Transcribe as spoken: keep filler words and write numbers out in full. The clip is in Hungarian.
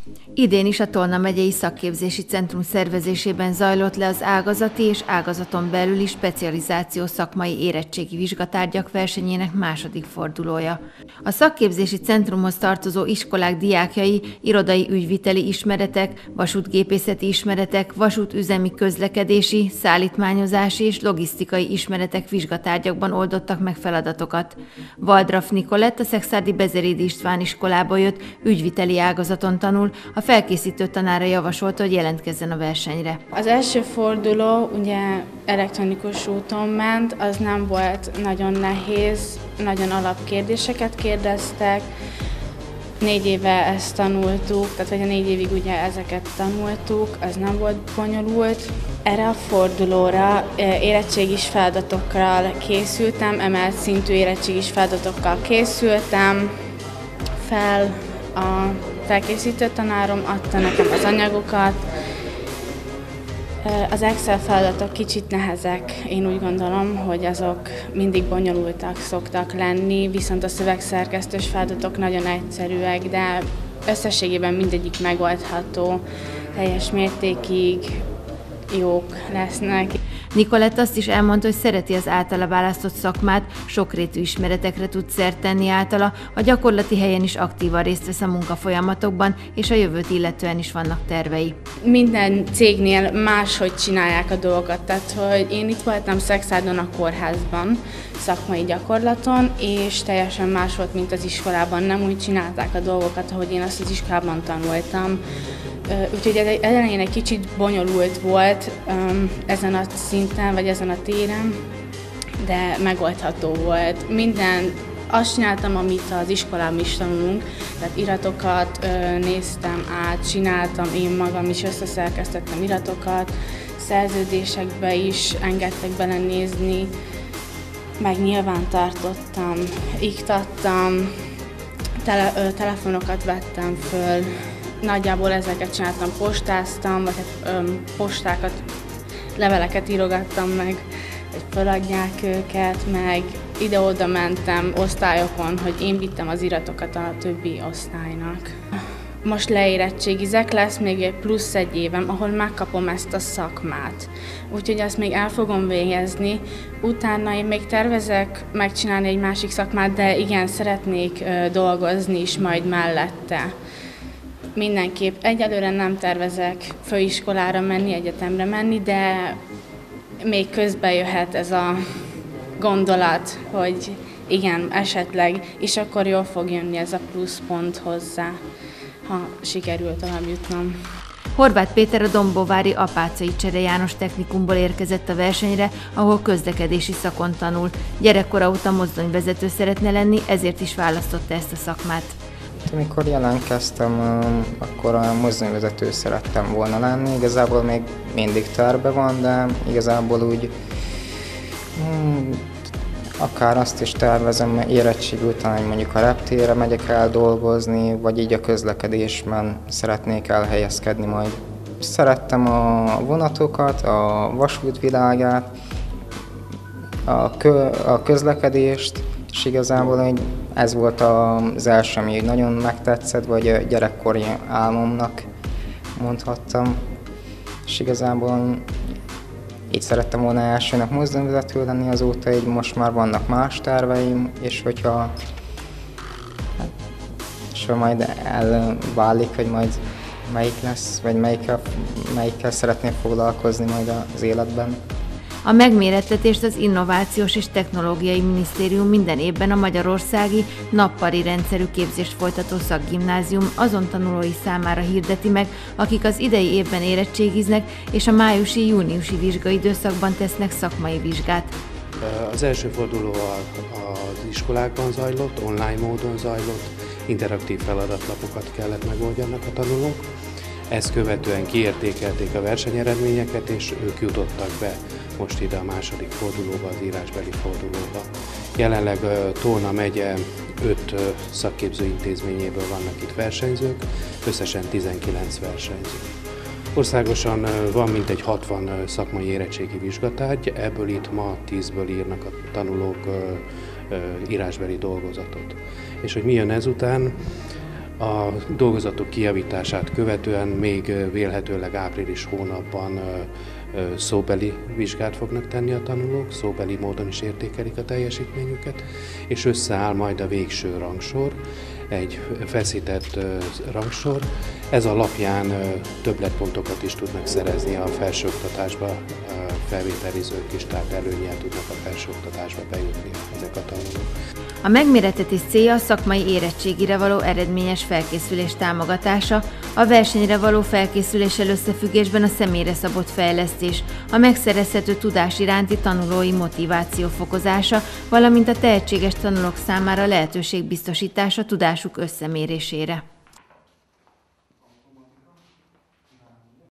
Idén is a Tolna megyei szakképzési centrum szervezésében zajlott le az ágazati és ágazaton belüli specializáció szakmai érettségi vizsgatárgyak versenyének második fordulója. A szakképzési centrumhoz tartozó iskolák diákjai irodai ügyviteli ismeretek, vasútgépészeti ismeretek, vasútüzemi közlekedési, szállítmányozási és logisztikai ismeretek vizsgatárgyakban oldottak meg feladatokat. Waldraff Nikolett a Szekszárdi Bezerédi István iskolából jött, ügyviteli ágazaton tanul, a felkészítő tanára javasolta, hogy jelentkezzen a versenyre. Az első forduló ugye elektronikus úton ment, az nem volt nagyon nehéz, nagyon alapkérdéseket kérdeztek. Négy éve ezt tanultuk, tehát vagy a négy évig ugye ezeket tanultuk, az nem volt bonyolult. Erre a fordulóra érettségis feladatokkal készültem, emelt szintű érettségis feladatokkal készültem fel. A felkészítő tanárom adta nekem az anyagokat. Az Excel feladatok kicsit nehezek, én úgy gondolom, hogy azok mindig bonyolultak szoktak lenni, viszont a szövegszerkesztős feladatok nagyon egyszerűek, de összességében mindegyik megoldható, teljes mértékig jók lesznek. Nikolett azt is elmondta, hogy szereti az általa választott szakmát, sokrétű ismeretekre tud szert tenni általa, a gyakorlati helyen is aktívan részt vesz a munkafolyamatokban, és a jövőt illetően is vannak tervei. Minden cégnél máshogy csinálják a dolgokat, tehát hogy én itt voltam Szekszárdon a kórházban, szakmai gyakorlaton, és teljesen más volt, mint az iskolában, nem úgy csinálták a dolgokat, ahogy én azt az iskolában tanultam. Úgyhogy elején egy kicsit bonyolult volt ezen a szinten, vagy ezen a téren, de megoldható volt. Minden, azt csináltam, amit az iskolában is tanulunk, tehát iratokat néztem át, csináltam, én magam is összeszerkesztettem iratokat, szerződésekbe is engedtek bele nézni, meg nyilván tartottam, iktattam, tele, ö, telefonokat vettem föl, nagyjából ezeket csináltam, postáztam, vagy hát, ö, postákat, leveleket írogattam meg, hogy feladják őket, meg ide-oda mentem osztályokon, hogy én vittem az iratokat a többi osztálynak. Most leérettségizek, lesz még egy plusz egy évem, ahol megkapom ezt a szakmát. Úgyhogy azt még el fogom végezni. Utána én még tervezek megcsinálni egy másik szakmát, de igen, szeretnék ö, dolgozni is majd mellette. Mindenképp egyelőre nem tervezek főiskolára menni, egyetemre menni, de még közbe jöhet ez a gondolat, hogy igen, esetleg, és akkor jól fog jönni ez a plusz pont hozzá, ha sikerül tovább jutnom. Horváth Péter a Dombóvári Apáczai Csere János Technikumból érkezett a versenyre, ahol közlekedési szakon tanul. Gyerekkora óta mozdonyvezető szeretne lenni, ezért is választotta ezt a szakmát. Amikor jelentkeztem, akkor a mozdonyvezető szerettem volna lenni. Igazából még mindig terve van, de igazából úgy hmm, akár azt is tervezem, érettség után, hogy mondjuk a reptérre megyek el dolgozni, vagy így a közlekedésben szeretnék elhelyezkedni majd. Szerettem a vonatokat, a vasútvilágát, a, kö, a közlekedést, és igazából hogy ez volt az első, ami nagyon megtetszett, vagy a gyerekkori álmomnak mondhattam. És igazából így szerettem volna elsőnek mozdonyvezető lenni, azóta így most már vannak más terveim, és hogyha és ha majd elválik, hogy majd melyik lesz, vagy melyikkel, melyikkel szeretnék foglalkozni majd az életben. A megmérettetést az Innovációs és Technológiai Minisztérium minden évben a magyarországi nappali rendszerű képzést folytató szakgimnázium azon tanulói számára hirdeti meg, akik az idei évben érettségiznek és a májusi-júniusi vizsgaidőszakban tesznek szakmai vizsgát. Az első forduló az iskolákban zajlott, online módon zajlott, interaktív feladatlapokat kellett megoldjanak a tanulók. Ezt követően kiértékelték a versenyeredményeket, és ők jutottak be most ide a második fordulóba, az írásbeli fordulóba. Jelenleg Tolna megye öt szakképző intézményéből vannak itt versenyzők, összesen tizenkilenc versenyző. Országosan van mintegy hatvan szakmai érettségi vizsgatárgy, ebből itt ma tízből írnak a tanulók írásbeli dolgozatot. És hogy mi jön ezután? A dolgozatok kijavítását követően még vélhetőleg április hónapban szóbeli vizsgát fognak tenni a tanulók, szóbeli módon is értékelik a teljesítményüket, és összeáll majd a végső rangsor, egy feszített rangsor. Ez alapján többletpontokat is tudnak szerezni a felsőoktatásba felvételizők is, tehát előnnyel tudnak a felsőoktatásba bejutni ezek a tanulók. A megmérettetés célja a szakmai érettségire való eredményes felkészülés támogatása, a versenyre való felkészüléssel összefüggésben a személyre szabott fejlesztés, a megszerezhető tudás iránti tanulói motiváció fokozása, valamint a tehetséges tanulók számára lehetőség biztosítása tudásuk összemérésére.